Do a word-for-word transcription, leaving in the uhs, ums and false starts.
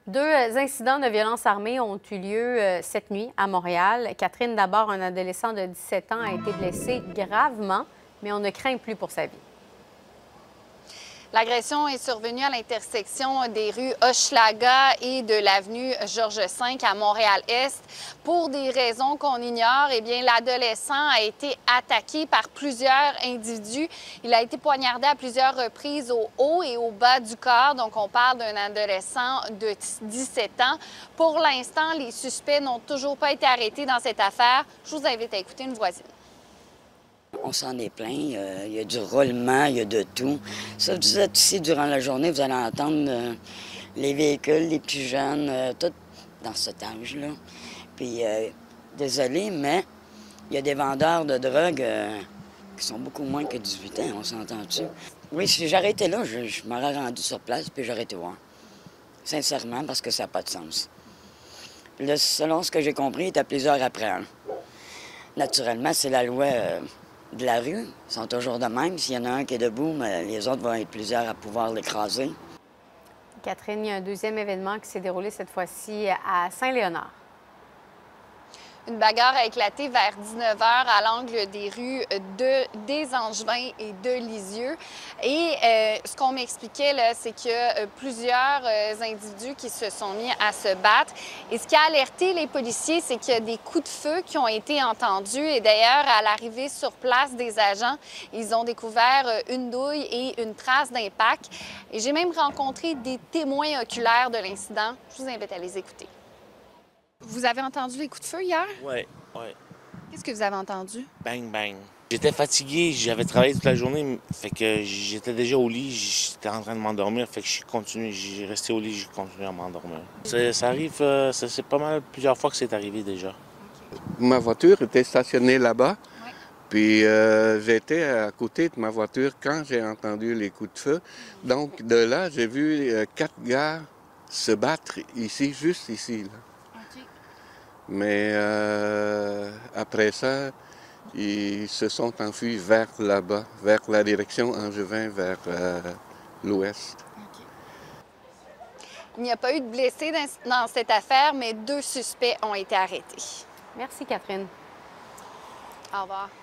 Deux incidents de violence armée ont eu lieu euh, cette nuit à Montréal. Catherine, d'abord, un adolescent de dix-sept ans a été blessé gravement, mais on ne craint plus pour sa vie. L'agression est survenue à l'intersection des rues Hochelaga et de l'avenue Georges cinq à Montréal-Est. Pour des raisons qu'on ignore, eh bien, l'adolescent a été attaqué par plusieurs individus. Il a été poignardé à plusieurs reprises au haut et au bas du corps. Donc, on parle d'un adolescent de dix-sept ans. Pour l'instant, les suspects n'ont toujours pas été arrêtés dans cette affaire. Je vous invite à écouter une voisine. On s'en est plein. Euh, il y a du roulement, il y a de tout. Ça, vous êtes ici durant la journée, vous allez entendre euh, les véhicules, les plus jeunes, euh, tout dans cet âge-là. Puis, euh, désolé, mais il y a des vendeurs de drogue euh, qui sont beaucoup moins que dix-huit ans, on s'entend-tu? Oui, si j'aurais été là, je, je m'aurais rendu sur place, puis j'aurais été voir. Sincèrement, parce que ça n'a pas de sens. Puis là, selon ce que j'ai compris, il y a plusieurs après. Hein. Naturellement, c'est la loi... Euh, de la rue, ils sont toujours de même. S'il y en a un qui est debout, mais les autres vont être plusieurs à pouvoir l'écraser. Catherine, il y a un deuxième événement qui s'est déroulé cette fois-ci à Saint-Léonard. Une bagarre a éclaté vers dix-neuf heures à l'angle des rues de, des Angevins et de Lisieux. Et euh, ce qu'on m'expliquait, là, c'est qu'il y a plusieurs euh, individus qui se sont mis à se battre. Et ce qui a alerté les policiers, c'est qu'il y a des coups de feu qui ont été entendus. Et d'ailleurs, à l'arrivée sur place des agents, ils ont découvert une douille et une trace d'impact. Et j'ai même rencontré des témoins oculaires de l'incident. Je vous invite à les écouter. Vous avez entendu les coups de feu hier? Oui, oui. Qu'est-ce que vous avez entendu? Bang, bang. J'étais fatigué, j'avais travaillé toute la journée, fait que j'étais déjà au lit, j'étais en train de m'endormir, fait que j'ai continué, j'ai resté au lit, j'ai continué à m'endormir. Ça, ça arrive, ça, c'est pas mal plusieurs fois que c'est arrivé déjà. Okay. Ma voiture était stationnée là-bas, ouais. Puis euh, j'étais à côté de ma voiture quand j'ai entendu les coups de feu. Donc de là, j'ai vu euh, quatre gars se battre ici, juste ici, là. Mais euh, après ça, ils se sont enfuis vers là-bas, vers la direction Angevin, vers euh, l'ouest. Okay. Il n'y a pas eu de blessés dans, dans cette affaire, mais deux suspects ont été arrêtés. Merci, Catherine. Au revoir.